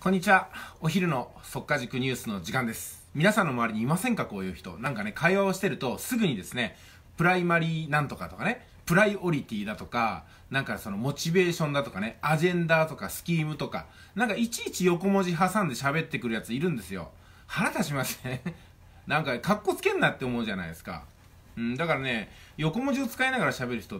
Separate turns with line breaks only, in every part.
こんにちは。お昼の速稼塾ニュースの時間です。皆さんの周りにいませんか、こういう人。なんかね、会話をしてるとすぐにですね、プライマリーなんとかとかね、プライオリティだとか、なんかそのモチベーションだとかね、アジェンダとかスキームとか、なんかいちいち横文字挟んで喋ってくるやついるんですよ。腹立ちますね。なんか、カッコつけんなって思うじゃないですか。だからね、横文字を使いながら喋る人って、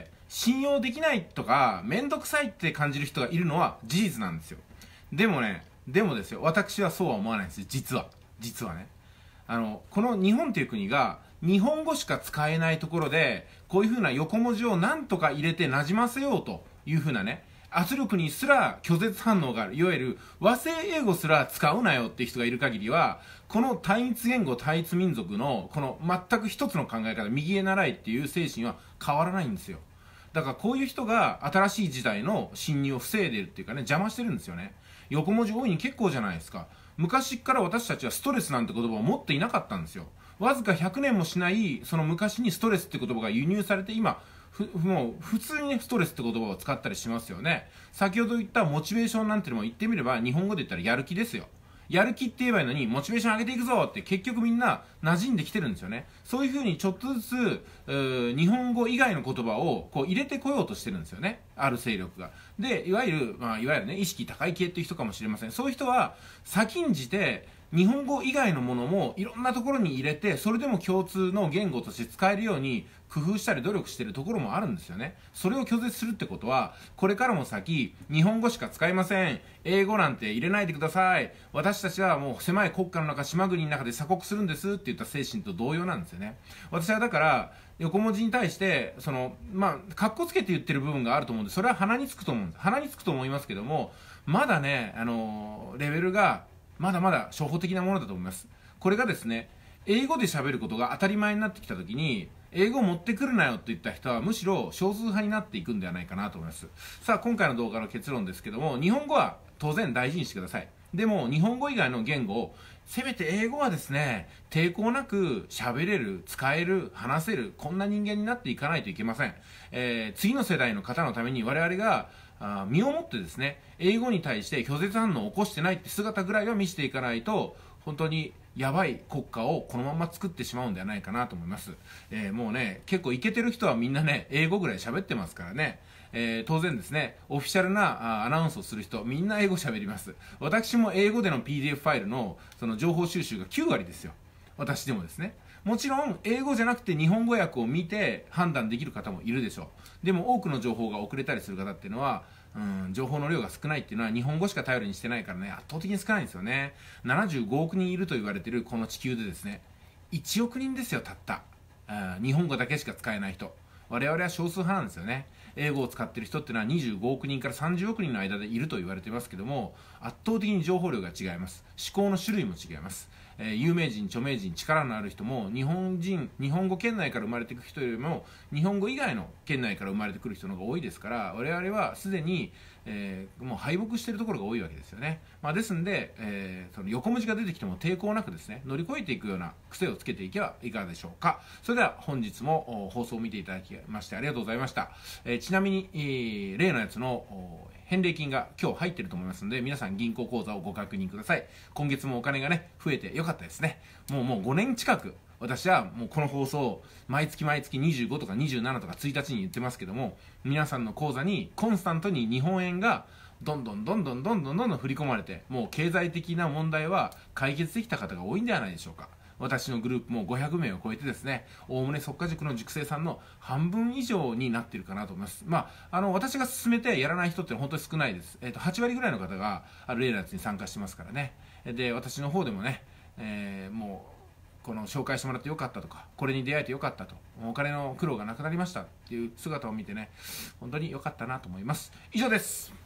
信用できないとか、めんどくさいって感じる人がいるのは事実なんですよ。でもですよ、私はそうは思わないんですよ、実は。実はね。この日本という国が、日本語しか使えないところで、こういう風な横文字をなんとか入れて馴染ませようという風なね、圧力にすら拒絶反応がある。いわゆる和製英語すら使うなよっていう人がいる限りは、この単一言語単一民族のこの全く一つの考え方、右へ習いっていう精神は変わらないんですよ。だからこういう人が新しい時代の侵入を防いでいるっていうかね、邪魔してるんですよね。横文字多いに結構じゃないですか。昔から私たちはストレスなんて言葉を持っていなかったんですよ。わずか100年もしないその昔にストレスって言葉が輸入されて、今もう普通にね、ストレスって言葉を使ったりしますよね。先ほど言ったモチベーションなんてのも言ってみれば日本語で言ったらやる気ですよ。やる気って言えばいいのに、モチベーション上げていくぞって結局みんな馴染んできてるんですよね。そういう風にちょっとずつ、日本語以外の言葉をこう入れてこようとしてるんですよね。ある勢力が。で、いわゆるね、意識高い系っていう人かもしれません。そういう人は、先んじて、日本語以外のものもいろんなところに入れて、それでも共通の言語として使えるように工夫したり努力しているところもあるんですよね。それを拒絶するってことは、これからも先、日本語しか使いません。英語なんて入れないでください。私たちはもう狭い国家の中、島国の中で鎖国するんですって言った精神と同様なんですよね。私はだから、横文字に対して、かっこつけて言ってる部分があると思うんで、それは鼻につくと思うんです。鼻につくと思いますけども、まだね、レベルが、まだまだ初歩的なものだと思います。これがですね、英語で喋ることが当たり前になってきたときに、英語を持ってくるなよって言った人はむしろ少数派になっていくんではないかなと思います。さあ、今回の動画の結論ですけども、日本語は当然大事にしてください。でも、日本語以外の言語を、せめて英語はですね、抵抗なく喋れる、使える、話せる、こんな人間になっていかないといけません。次の世代の方のために我々が、身をもってですね、英語に対して拒絶反応を起こしてないって姿ぐらいは見せていかないと、本当にやばい国家をこのまま作ってしまうんではないかなと思います。もうね、結構イケてる人はみんなね、英語ぐらい喋ってますからね。当然ですね、オフィシャルなアナウンスをする人、みんな英語喋ります。私も英語での PDF ファイルのその情報収集が9割ですよ。私でもですね。もちろん、英語じゃなくて日本語訳を見て判断できる方もいるでしょう。でも多くの情報が遅れたりする方っていうのは、情報の量が少ないっていうのは日本語しか頼りにしてないからね、圧倒的に少ないんですよね。75億人いると言われているこの地球でですね、1億人ですよ、たった。日本語だけしか使えない人。我々は少数派なんですよね。英語を使っている人っていうのは25億人から30億人の間でいると言われていますけども、圧倒的に情報量が違います。思考の種類も違います。有名人、著名人、力のある人も日本語圏内から生まれてくる人よりも日本語以外の圏内から生まれてくる人の方が多いですから、我々はすでに、もう敗北しているところが多いわけですよね。ですんで、その横文字が出てきても抵抗なくですね、乗り越えていくような癖をつけていけばいかがでしょうか。それでは本日も放送を見ていただきましてありがとうございました。ちなみに、例のやつの返礼金が今日入っていると思いますので、皆さん銀行口座をご確認ください。今月もお金がね、増えてよかったですね。もう5年近く、私はもうこの放送を毎月25とか27とか1日に言ってますけども、皆さんの口座にコンスタントに日本円がどんどん振り込まれて、もう経済的な問題は解決できた方が多いんではないでしょうか。私のグループも500名を超えてですね、おおむね速稼塾の塾生さんの半分以上になっているかなと思います。私が勧めてやらない人って本当に少ないです。8割ぐらいの方が例のやつに参加してますからね。で、私の方でもね、もう、この紹介してもらってよかったとか、これに出会えてよかったと、お金の苦労がなくなりましたっていう姿を見てね、本当によかったなと思います。以上です。